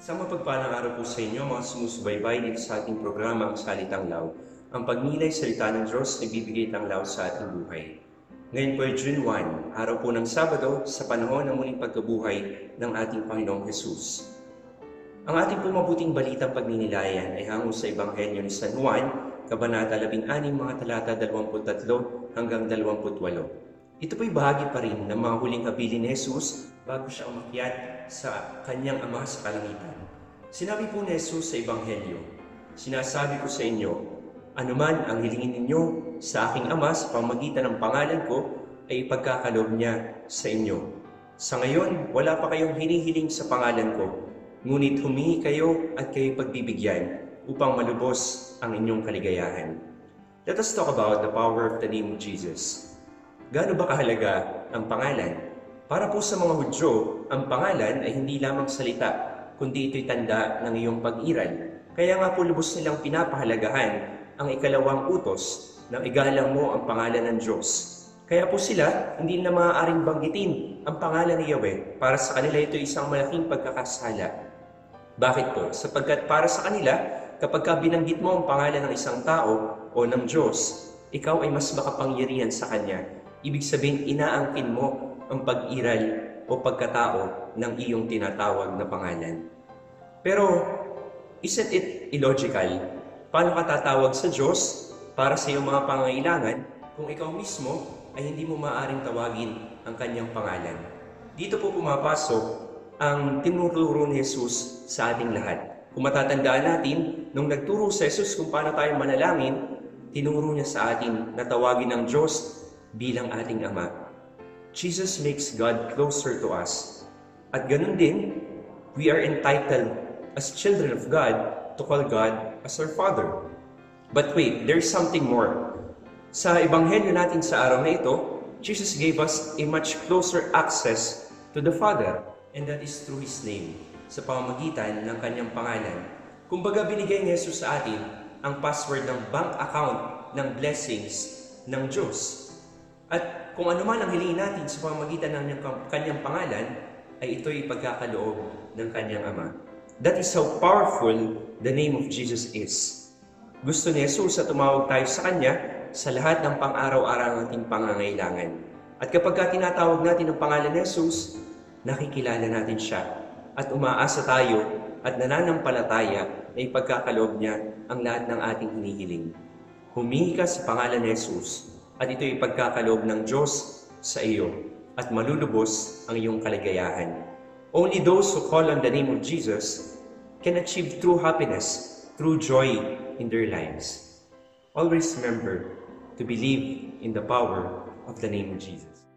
Isang mapagpalang araw po sa inyo mga sumusubaybay dito sa ating programa ang Salitang Law. Ang pagnilay salita ng Diyos na bibigay tanglaw sa ating buhay. Ngayon po ay June 1, araw po ng Sabado sa panahon ng muling pagkabuhay ng ating Panginoong Jesus. Ang ating po mabuting balitang pagninilayan ay hango sa Ebanghelyo ni San Juan, Kabanata 16, mga talata 23 hanggang 28. Ito po'y bahagi pa rin ng mga huling habilin ni Jesus bago siya umakyat sa kanyang Ama sa kalangitan. Sinabi po ni Jesus sa Ebanghelyo, "Sinasabi ko sa inyo, anuman ang hilingin ninyo sa aking Ama sa pamamagitan ng pangalan ko, ay ipagkakaloob niya sa inyo. Sa ngayon, wala pa kayong hinihiling sa pangalan ko, ngunit humingi kayo at kayo pagbibigyan upang malubos ang inyong kaligayahan." Let us talk about the power of the name of Jesus. Gaano ba kahalaga ang pangalan? Para po sa mga Hudyo, ang pangalan ay hindi lamang salita, kundi ito'y tanda ng iyong pag-iral. Kaya nga po lubos nilang pinapahalagahan ang ikalawang utos na igalang mo ang pangalan ng Diyos. Kaya po sila hindi na maaaring banggitin ang pangalan ni Yahweh. Para sa kanila ito isang malaking pagkakasala. Bakit po? Sapagkat para sa kanila, kapag binanggit mo ang pangalan ng isang tao o ng Diyos, ikaw ay mas makapangyarihan sa Kanya. Ibig sabihin, inaangkin mo ang pag-iral o pagkatao ng iyong tinatawag na pangalan. Pero, isn't it illogical? Paano ka tatawag sa Diyos para sa iyong mga pangangailangan kung ikaw mismo ay hindi mo maaaring tawagin ang kanyang pangalan? Dito po pumapasok ang tinuturo ni Jesus sa ating lahat. Kung matatandaan natin, nung nagturo sa Jesus kung paano tayo manalangin, tinuro niya sa atin na tawagin ng Diyos bilang ating Ama. Jesus makes God closer to us. At ganun din, we are entitled as children of God to call God as our Father. But wait, there's something more. Sa Ebanghelyo natin sa araw na ito, Jesus gave us a much closer access to the Father, and that is through His name, sa pamamagitan ng Kanyang pangalan. Kumbaga binigay ni Jesus sa atin ang password ng bank account ng blessings ng Diyos. At kung ano man ang hilingin natin sa pamamagitan ng Kanyang pangalan, ay ito'y pagkakaloob ng Kanyang Ama. That is how powerful the name of Jesus is. Gusto ni Jesus na tumawag tayo sa Kanya sa lahat ng pang-araw-araw nating pangangailangan. At kapag tinatawag natin ang pangalan ni Jesus, nakikilala natin siya at umaasa tayo at nananampalataya na ipagkakaloob niya ang lahat ng ating hinihiling. Humingi ka sa pangalan ni Jesus at ito'y ipagkakaloob ng Diyos sa iyo at malulubos ang iyong kaligayahan. Only those who call on the name of Jesus can achieve true happiness, true joy in their lives. Always remember to believe in the power of the name of Jesus.